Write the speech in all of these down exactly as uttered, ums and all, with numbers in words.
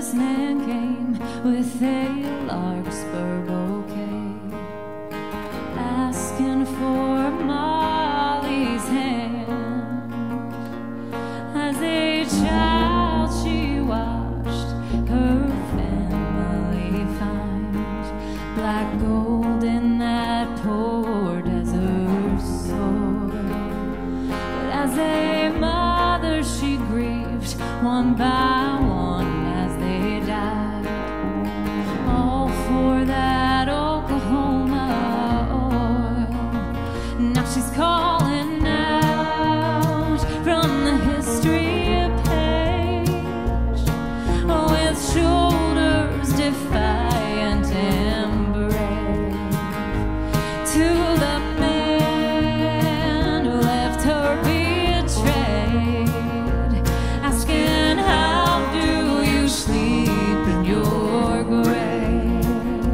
this man came with a larkspur bouquet, asking for Molly's hand. As a child she watched her family find black gold in that poor desert soil. But as a mother she grieved one by one as they died, all for that Oklahoma oil. Now she's calling out from the history page, with shoulders defiant and brave, to the man who left her betrayed, asking, how do you sleep in your grave?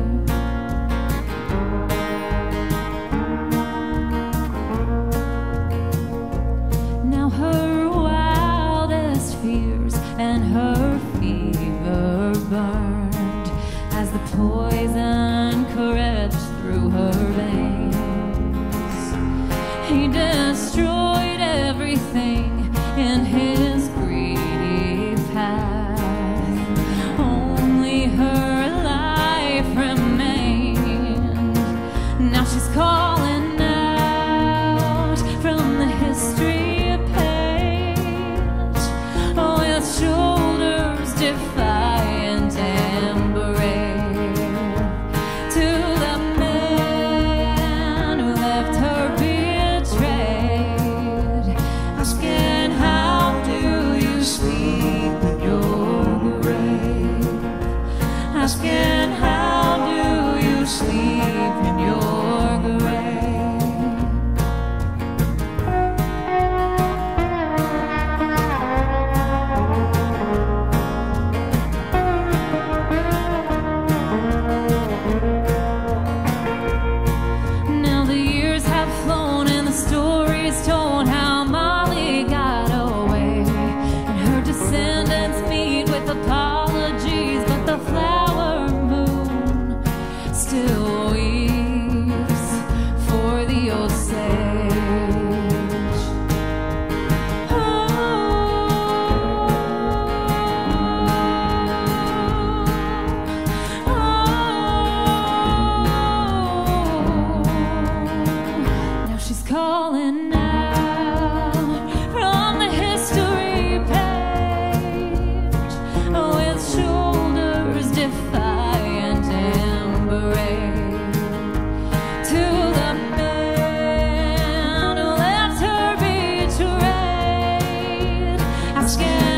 Now her wildest fears and her fever burned as the poison crept through her veins. He destroyed everything in his greedy path. Only her life remained. Now she's calling out from the history page, with shoulders defiant and brave, to the man who left her betrayed, asking, how do you sleep in your grave? Asking, how do you sleep in your grave? Now the years have flown and the story's told how Molly got away, and her descendants meet with apologies, but the flower moon still weeps for the old sage. Now she's calling out from the history page, with shoulders defiant and brave, to the man who left her betrayed, asking,